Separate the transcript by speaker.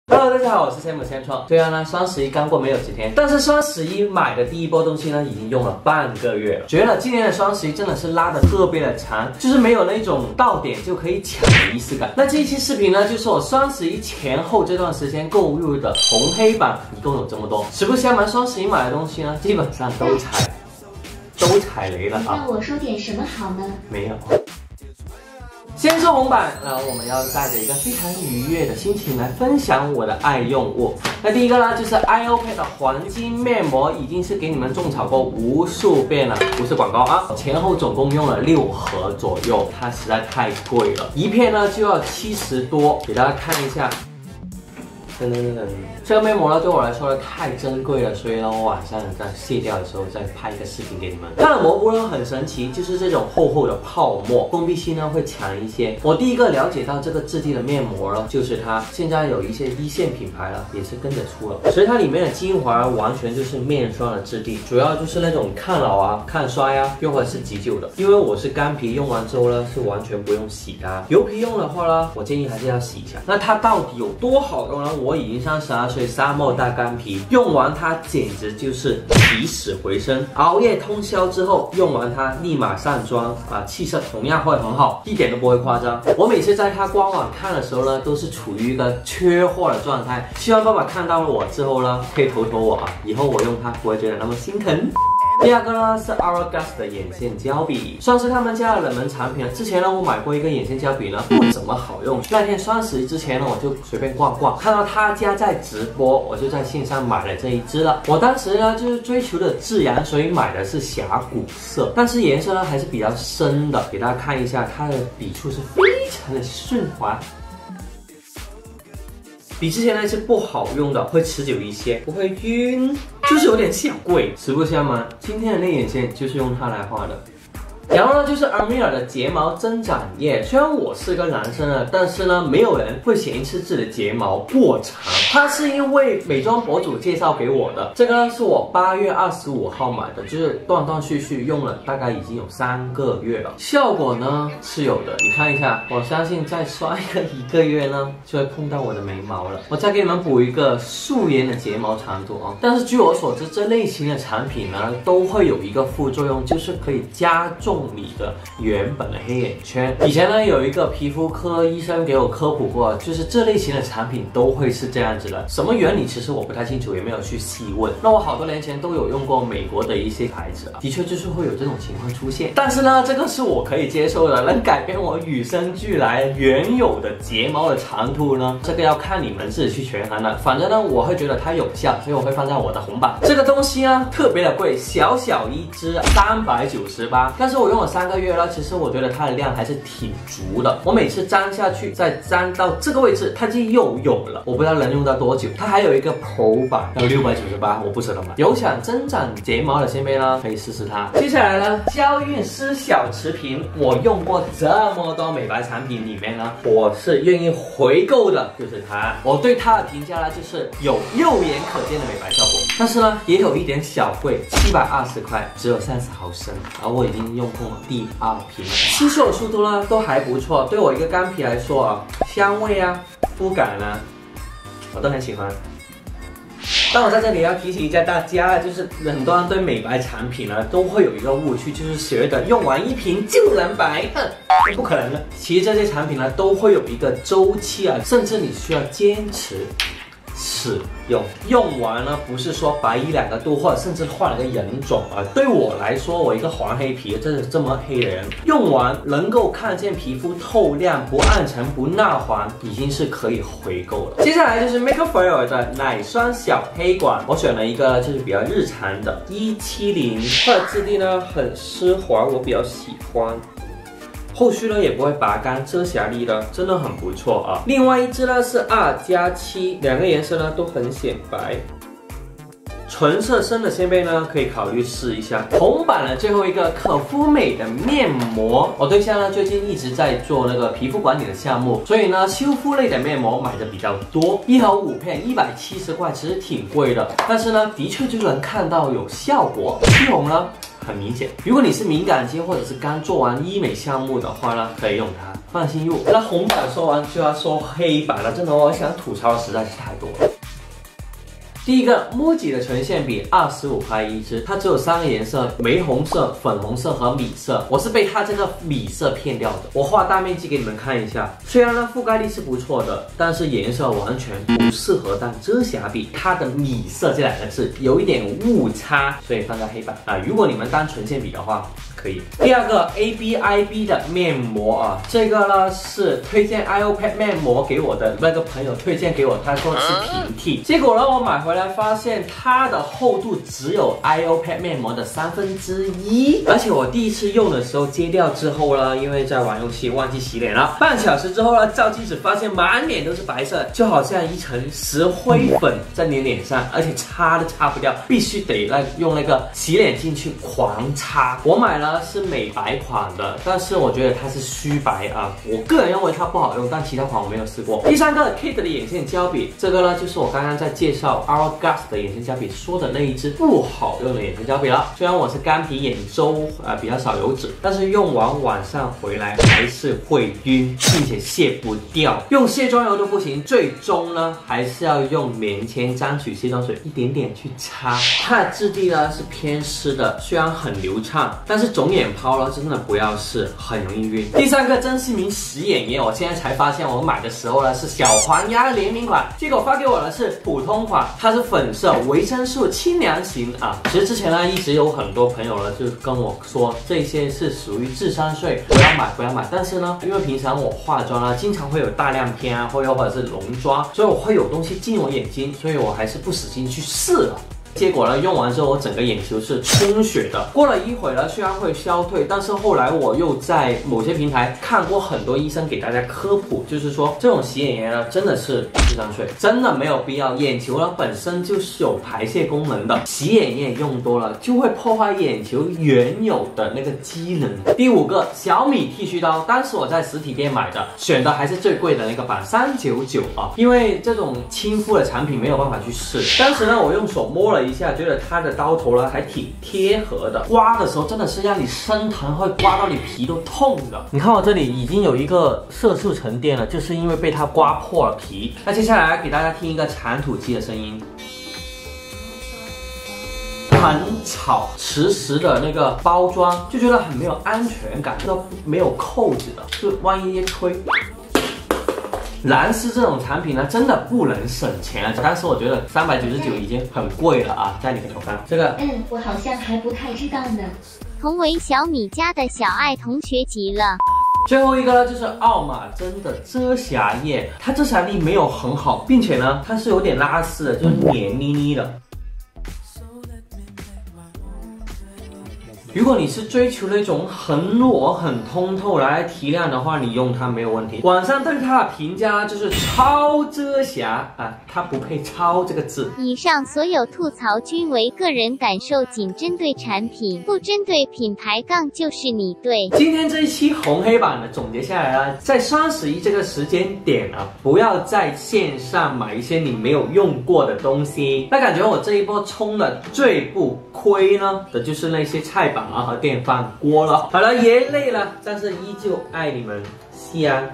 Speaker 1: Hello， 大家好，我是 Sam 千创。虽然呢双十一刚过没有几天，但是双十一买的第一波东西呢已经用了半个月了。觉得今年的双十一真的是拉得特别的长，就是没有那种到点就可以抢的仪式感。那这一期视频呢，就是我双十一前后这段时间购入的红黑榜，一共有这么多。实不相瞒，双十一买的东西呢，基本上都踩雷了啊！
Speaker 2: 让我说点什么好呢？
Speaker 1: 没有。先说红榜，我们要带着一个非常愉悦的心情来分享我的爱用物。那第一个呢，就是 IOPACK 的黄金面膜，已经是给你们种草过无数遍了，不是广告啊。前后总共用了6盒左右，它实在太贵了，一片呢就要70多。给大家看一下。这个面膜呢，对我来说呢太珍贵了，所以呢，我晚上在卸掉的时候再拍一个视频给你们。它的膜布呢很神奇，就是这种厚厚的泡沫，封闭性呢会强一些。我第一个了解到这个质地的面膜呢，就是它现在有一些一线品牌了，也是跟着出了。所以它里面的精华完全就是面霜的质地，主要就是那种抗老啊、抗衰啊，又或者是急救的。因为我是干皮，用完之后呢是完全不用洗的。油皮用的话呢，我建议还是要洗一下。那它到底有多好用呢？我已经32岁，沙漠大干皮，用完它简直就是起死回生。熬夜通宵之后，用完它立马上妆啊，气色同样会很好，一点都不会夸张。我每次在它官网看的时候呢，都是处于一个缺货的状态。希望爸爸看到了我之后呢，可以投我啊，以后我用它不会觉得那么心疼。第二个呢是 Hourglass 的眼线胶笔，算是他们家的冷门产品了。之前呢我买过一个眼线胶笔呢，不怎么好用。那天双十一之前呢，我就随便逛逛，看到他家在直播，我就在线上买了这一支了。我当时呢就是追求的自然，所以买的是峡谷色，但是颜色呢还是比较深的。给大家看一下，它的笔触是非常的顺滑。比之前那支不好用的会持久一些，不会晕，就是有点小贵。实不相瞒，今天的那眼线就是用它来画的。然后呢，就是 Armira 的睫毛增长液。虽然我是个男生啊，但是呢，没有人会嫌弃自己的睫毛过长。它是因为美妆博主介绍给我的。这个呢，是我8月25号买的，就是断断续续用了大概已经有3个月了。效果呢是有的，你看一下，我相信再刷一个月呢，就会碰到我的眉毛了。我再给你们补一个素颜的睫毛长度啊。但是据我所知，这类型的产品呢，都会有一个副作用，就是可以加重你的原本的黑眼圈。以前呢有一个皮肤科医生给我科普过，就是这类型的产品都会是这样子的。什么原理其实我不太清楚，也没有去细问。那我好多年前都有用过美国的一些牌子啊，的确就是会有这种情况出现。但是呢，这个是我可以接受的，能改变我与生俱来原有的睫毛的长度呢，这个要看你们自己去权衡了。反正呢，我会觉得它有效，所以我会放在我的红榜。这个东西呢特别的贵，小一支398，但是我用了3个月了，其实我觉得它的量还是挺足的。我每次粘下去，再粘到这个位置，它就又有了。我不知道能用到多久。它还有一个 Pro 版，要698，我不舍得买。有想增长睫毛的先辈呢，可以试试它。接下来呢，娇韵诗小瓷瓶，我用过这么多美白产品里面呢，我是愿意回购的，就是它。我对它的评价呢，就是有肉眼可见的美白效果，但是呢，也有一点小贵，720块，只有30毫升，而我已经用过第2瓶，吸收速度呢都还不错。对我一个干皮来说啊，香味啊、肤感啊，我都很喜欢。但我在这里要提醒一下大家，就是很多人对美白产品呢都会有一个误区，就是觉得用完1瓶就能白，不可能的。其实这些产品呢都会有一个周期啊，甚至你需要坚持使用。用完呢，不是说白1、2个度，或者甚至换了个人种啊。对我来说，我一个黄黑皮，这么黑的人，用完能够看见皮肤透亮、不暗沉、不蜡黄，已经是可以回购了。接下来就是 Make Up For You 的奶霜小黑管，我选了一个就是比较日常的170，它的质地呢很丝滑，我比较喜欢。后续呢也不会拔干，遮瑕力呢真的很不错啊。另外一支呢是2+7，两个颜色呢都很显白。纯色深的先辈呢，可以考虑试一下。红版的最后一个可肤美的面膜，我对象呢最近一直在做那个皮肤管理的项目，所以呢修复类的面膜买的比较多，一盒5片170块，其实挺贵的，但是呢的确就能看到有效果，虚红呢很明显。如果你是敏感肌或者是刚做完医美项目的话呢，可以用它。 放心用。那红板说完就要说黑板了，真的我想吐槽的实在是太多了。第一个 ，MUJI 的唇线笔25块一支，它只有3个颜色：玫红色、粉红色和米色。我是被它这个米色骗掉的。我画大面积给你们看一下，虽然呢覆盖力是不错的，但是颜色完全不适合当遮瑕笔。它的米色这2个字有一点误差，所以放在黑板啊。如果你们当唇线笔的话，可以。第二个 ABIB 的面膜啊，这个呢是推荐 iOPad 面膜给我的那个朋友推荐给我，他说是平替，结果呢我买回来发现它的厚度只有 iOPad 面膜的1/3，而且我第一次用的时候揭掉之后呢，因为在玩游戏忘记洗脸了，半小时之后呢照镜子发现满脸都是白色，就好像一层石灰粉在你脸上，而且擦都擦不掉，必须得用那个洗脸巾去狂擦。我买了是美白款的，但是我觉得它是虚白啊，我个人认为它不好用，但其他款我没有试过。第三个 Kate 的眼线胶笔，这个呢就是我刚刚在介绍 Hourglass 的眼线胶笔说的那一支不好用的眼线胶笔了。虽然我是干皮眼周比较少油脂，但是用完晚上回来还是会晕，并且卸不掉，用卸妆油都不行，最终呢还是要用棉签沾取卸妆水一点点去擦。它的质地呢是偏湿的，虽然很流畅，但是肿眼泡了真的不要试，很容易晕。第三个珍稀明洗眼液，我现在才发现我买的时候呢是小黄鸭的联名款，结果发给我的是普通款，它是粉色维生素清凉型啊。其实之前呢一直有很多朋友呢就跟我说这些是属于智商税，不要买不要买。但是呢，因为平常我化妆呢经常会有大亮片啊，或者是浓妆，所以我会有东西进我眼睛，所以我还是不死心去试了。结果呢，用完之后我整个眼球是充血的。过了一会儿呢，虽然会消退，但是后来我又在某些平台看过很多医生给大家科普，就是说这种洗眼液呢真的是智商税，真的没有必要。眼球呢本身就是有排泄功能的，洗眼液用多了就会破坏眼球原有的那个机能。第五个小米剃须刀，当时我在实体店买的，选的还是最贵的那个版399啊，因为这种亲肤的产品没有办法去试。当时呢，我用手摸了一下，觉得它的刀头呢还挺贴合的，刮的时候真的是让你生疼，会刮到你皮都痛的。你看我这里已经有一个色素沉淀了，就是因为被它刮破了皮。那接下来给大家听一个铲土机的声音，很吵，实时的那个包装就觉得很没有安全感，都没有扣子的，就万一一吹。蓝丝这种产品呢，真的不能省钱啊！但是我觉得399已经很贵了啊，在你们头上这个，
Speaker 2: 我好像还不太知道呢。
Speaker 3: 同为小米家的小爱同学急了。
Speaker 1: 最后一个呢，就是奥马真的遮瑕液，它遮瑕力没有很好，并且呢，它是有点拉丝的，就是黏腻腻的。如果你是追求那种很裸很通透来提亮的话，你用它没有问题。网上对它的评价就是超遮瑕啊，它不配超这个字。
Speaker 3: 以上所有吐槽均为个人感受，仅针对产品，不针对品牌，就是你对。
Speaker 1: 今天这一期红黑版的总结下来呢，在双11这个时间点啊，不要在线上买一些你没有用过的东西。那感觉我这一波冲的最不亏呢的就是那些菜板和电饭锅了。好了，也累了，但是依旧爱你们，西安，